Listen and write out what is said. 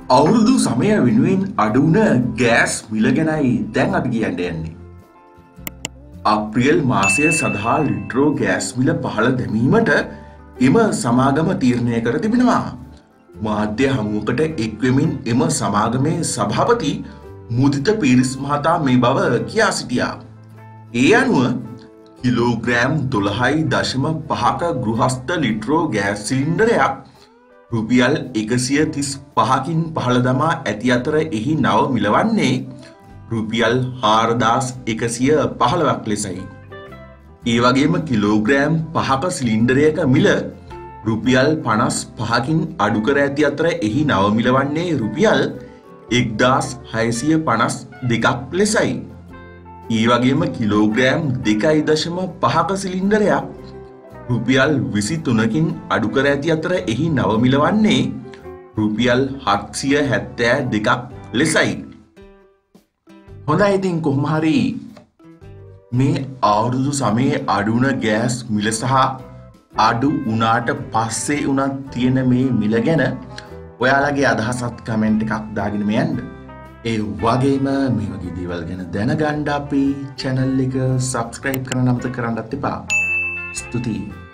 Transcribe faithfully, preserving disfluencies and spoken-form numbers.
අවුරුදු සමය වෙනුවෙන් අඩු වුණ ගෑස් මිල ගැනයි දැන් අපි කියන්න යන්නේ. අප්‍රේල් මාසය සඳහා ලිට්‍රෝ ගෑස් මිල පහළ දැමීමට එම සමාගම තීරණය කර තිබෙනවා. මාධ්‍ය හමුවකට එක්වෙමින් එම සමාගමේ සභාපති මුදිත පීරිස් මහතා මේ බව කියා සිටියා. ඒ අනුව කිලෝග්‍රෑම් දොළහයි දශම පහක ගෘහස්ත ලිට්‍රෝ ගෑස් සිලින්ඩරයක් රුපියල් එකසිය තිස් පහකින් පහළ දමා ඇති අතර එහි නව මිලවන්නේ රුපියල් හාරදාස් එකසිය පහළොවක් ලෙසයි. ඒ වගේම කිලෝග්‍රෑම් පහක සිලින්ඩරයක මිල රුපියල් පනස් පහකින් අඩු කර ඇති අතර එහි නව මිලවන්නේ රුපියල් එක්දාස් හයසිය පනස් දෙකක් ලෙසයි. ඒ වගේම කිලෝග්‍රෑම් දෙකයි දශම පහක සිලින්ඩරයක් රුපියල් විසි තුනකින් අඩු කර ඇති අතර එහි නව මිලවන්නේ රුපියල් හත්සිය හැත්තෑ දෙකක් ලෙසයි. හොඳයි ඉතින් කොහොම හරි මේ අවුරුදු සමයේ අඩු වුණ ගෑස් මිල සහ අඩු වුණාට පස්සේ උනත් තියෙන මේ මිල ගැන ඔයාලගේ අදහසත් කමෙන්ට් එකක් දාගෙන යන්න. ඒ වගේම මේ වගේ දේවල් ගැන දැනගන්න අපේ channel එක subscribe කරන්න අමතක කරන්නත් එපා. ස්තුතියි.